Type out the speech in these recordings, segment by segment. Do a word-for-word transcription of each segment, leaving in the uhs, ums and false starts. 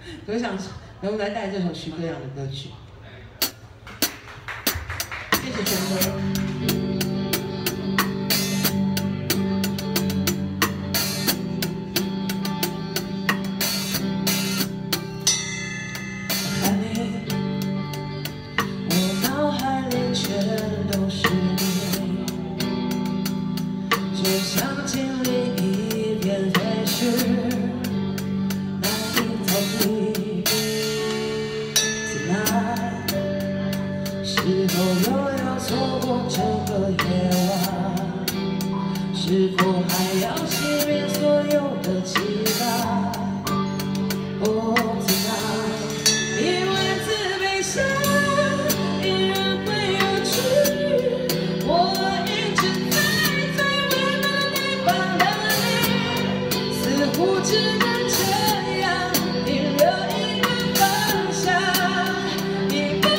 我想能来带这首徐歌阳的歌曲。谢谢全哥。 就像经历一片飞逝，难以逃避。Tonight， 是否又要错过这个夜晚？是否还要熄灭所有的期待？哦 ，Tonight， 因为自悲伤，依然会有趣。我一直。 不只能这样，定留一个方向，一个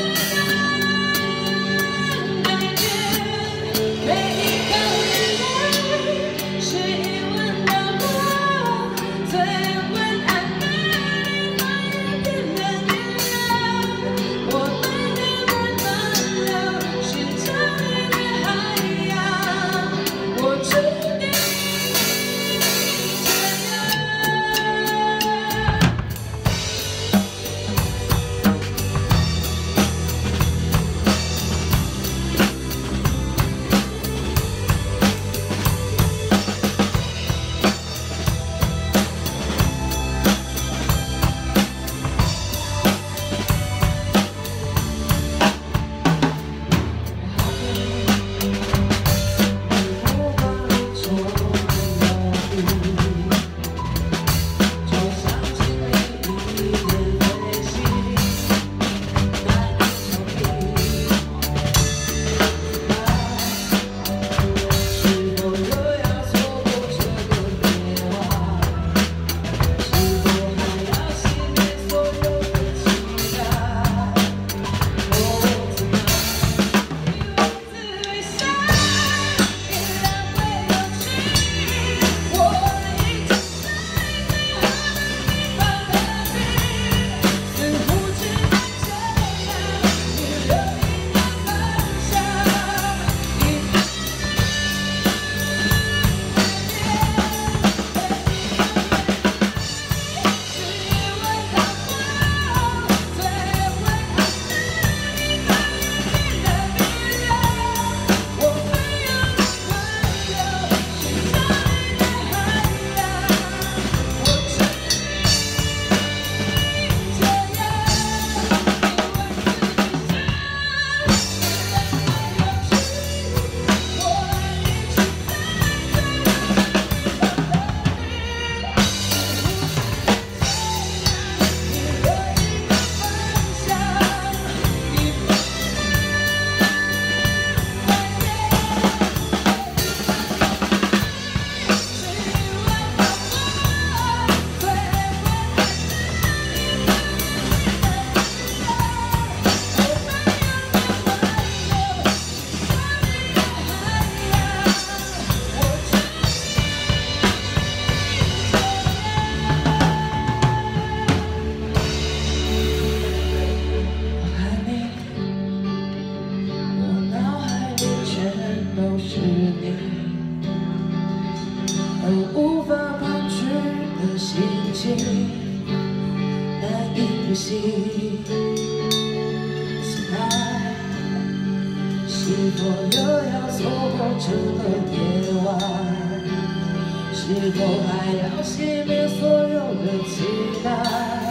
人改变。每一颗眼泪是一吻的梦，最昏暗的地方也变得明亮。我慢点慢慢流，寻找你的海洋。我注定。 无法抗拒的心情，难以呼吸。Tonight， 是否又要错过这个夜晚？是否还要熄灭所有的期待？